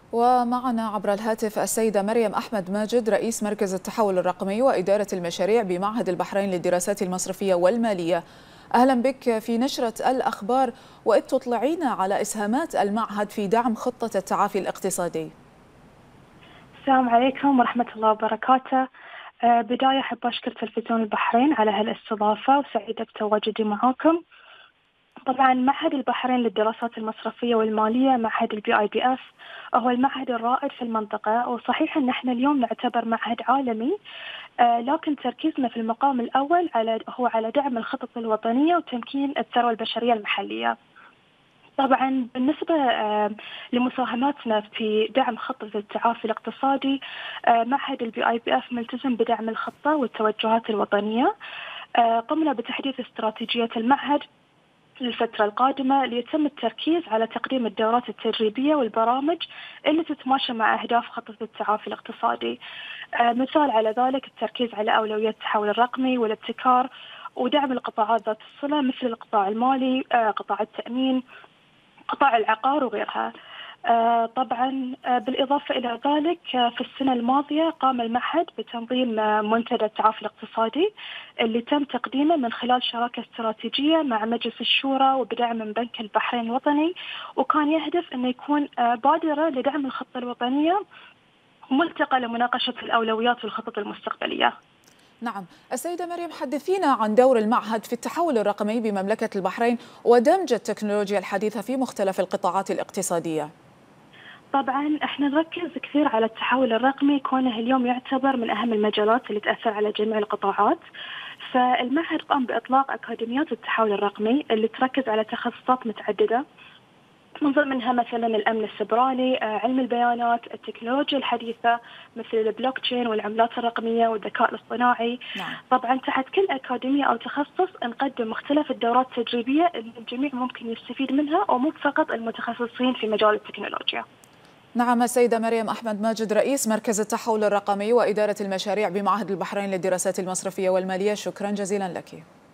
ومعنا عبر الهاتف السيدة مريم أحمد ماجد، رئيس مركز التحول الرقمي وإدارة المشاريع بمعهد البحرين للدراسات المصرفية والمالية. أهلا بك في نشرة الأخبار، وإذ تطلعينا على إسهامات المعهد في دعم خطة التعافي الاقتصادي. السلام عليكم ورحمة الله وبركاته. بداية أحب أشكر تلفزيون البحرين على هالاستضافة وسعيدة بتواجدي معاكم. طبعا معهد البحرين للدراسات المصرفية والمالية، معهد الBIBF، هو المعهد الرائد في المنطقة، وصحيح أن احنا اليوم نعتبر معهد عالمي، لكن تركيزنا في المقام الأول هو على دعم الخطط الوطنية وتمكين الثروة البشرية المحلية. طبعا بالنسبة لمساهماتنا في دعم خطة التعافي الاقتصادي، معهد الBIBF ملتزم بدعم الخطة والتوجهات الوطنية. قمنا بتحديث استراتيجية المعهد للفترة القادمة ليتم التركيز على تقديم الدورات التدريبية والبرامج اللي تتماشى مع أهداف خطة التعافي الاقتصادي. مثال على ذلك التركيز على أولويات التحول الرقمي والابتكار، ودعم القطاعات ذات الصلة مثل القطاع المالي، قطاع التأمين، قطاع العقار وغيرها. طبعا بالإضافة إلى ذلك، في السنة الماضية قام المعهد بتنظيم منتدى التعافي الاقتصادي اللي تم تقديمه من خلال شراكة استراتيجية مع مجلس الشورى وبدعم من بنك البحرين الوطني، وكان يهدف أنه يكون بادرة لدعم الخطة الوطنية وملتقى لمناقشة الأولويات والخطط المستقبلية. نعم، السيدة مريم، حدثينا عن دور المعهد في التحول الرقمي بمملكة البحرين ودمج التكنولوجيا الحديثة في مختلف القطاعات الاقتصادية. طبعا احنا نركز كثير على التحول الرقمي كونه اليوم يعتبر من اهم المجالات اللي تأثر على جميع القطاعات. فالمعهد قام باطلاق اكاديميات التحول الرقمي اللي تركز على تخصصات متعددة، من ضمنها مثلا الامن السيبراني، علم البيانات، التكنولوجيا الحديثة مثل البلوك تشين والعملات الرقمية والذكاء الاصطناعي. نعم. طبعا تحت كل أكاديمية أو تخصص نقدم مختلف الدورات التدريبية اللي الجميع ممكن يستفيد منها، ومو فقط المتخصصين في مجال التكنولوجيا. نعم، السيدة مريم أحمد ماجد، رئيس مركز التحول الرقمي وإدارة المشاريع بمعهد البحرين للدراسات المصرفية والمالية، شكرا جزيلا لك.